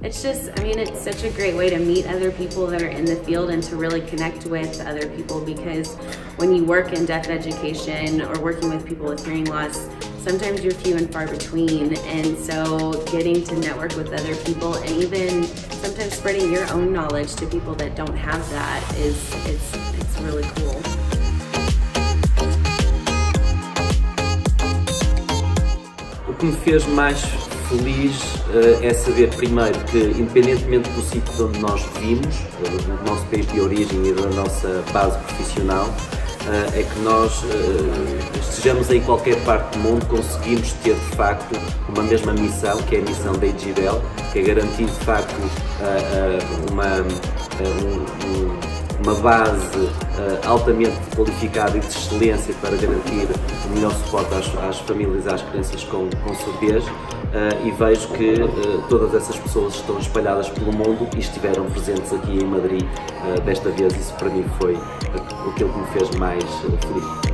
It's just, I mean, it's such a great way to meet other people that are in the field and to really connect with other people, because when you work in deaf education or working with people with hearing loss, sometimes you're few and far between, and so getting to network with other people and even sometimes spreading your own knowledge to people that don't have that it's really cool. O que me fez mais feliz é saber, primeiro, que independentemente do sítio onde nós vimos, do nosso país de origem e da nossa base profissional, é que nós, estejamos em qualquer parte do mundo, conseguimos ter de facto uma mesma missão, que é a missão da IGBEL, que é garantir de facto uma base altamente qualificada e de excelência para garantir o melhor suporte às famílias e às crianças com surdez, e vejo que todas essas pessoas estão espalhadas pelo mundo e estiveram presentes aqui em Madrid desta vez. Isso para mim foi aquilo que me fez mais feliz.